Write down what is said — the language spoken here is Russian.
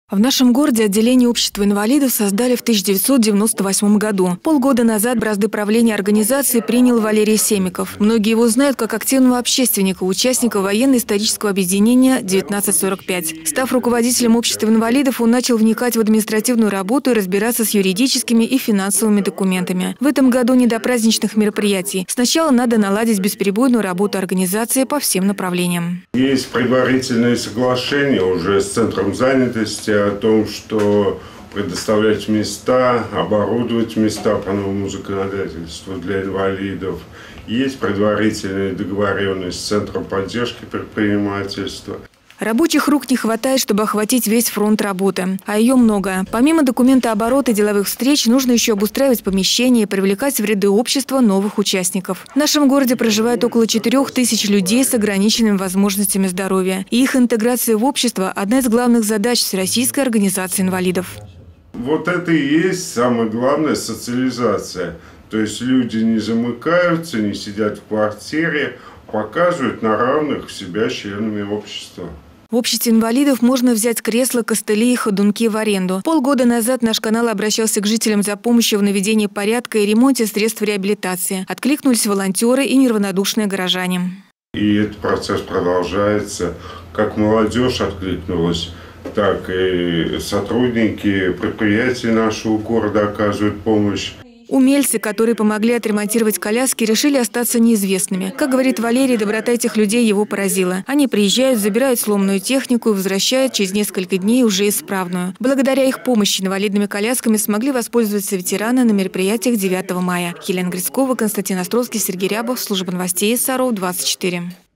В нашем городе отделение общества инвалидов создали в 1998 году. Полгода назад бразды правления организации принял Валерий Семиков. Многие его знают как активного общественника, участника военно-исторического объединения 1945. Став руководителем общества инвалидов, он начал вникать в административную работу и разбираться с юридическими и финансовыми документами. В этом году не до праздничных мероприятий. Сначала надо наладить бесперебойную работу организации по всем направлениям. Есть предварительные соглашения уже с центром занятости о том, что предоставлять места, оборудовать места по новому законодательству для инвалидов. Есть предварительная договоренность с Центром поддержки предпринимательства. Рабочих рук не хватает, чтобы охватить весь фронт работы. А ее много. Помимо документооборота и деловых встреч, нужно еще обустраивать помещения и привлекать в ряды общества новых участников. В нашем городе проживает около 4000 людей с ограниченными возможностями здоровья. И их интеграция в общество – одна из главных задач Всероссийской организации инвалидов. Вот это и есть самое главное – социализация. То есть люди не замыкаются, не сидят в квартире, показывают на равных себя членами общества. В обществе инвалидов можно взять кресла, костыли и ходунки в аренду. Полгода назад наш канал обращался к жителям за помощью в наведении порядка и ремонте средств реабилитации. Откликнулись волонтеры и неравнодушные горожане. И этот процесс продолжается. Как молодежь откликнулась, так и сотрудники предприятий нашего города оказывают помощь. Умельцы, которые помогли отремонтировать коляски, решили остаться неизвестными. Как говорит Валерий, доброта этих людей его поразила. Они приезжают, забирают сломанную технику и возвращают через несколько дней уже исправную. Благодаря их помощи инвалидными колясками смогли воспользоваться ветераны на мероприятиях 9 мая. Елена Грицкова, Константин Островский, Сергей Рябов, служба новостей СРО 24.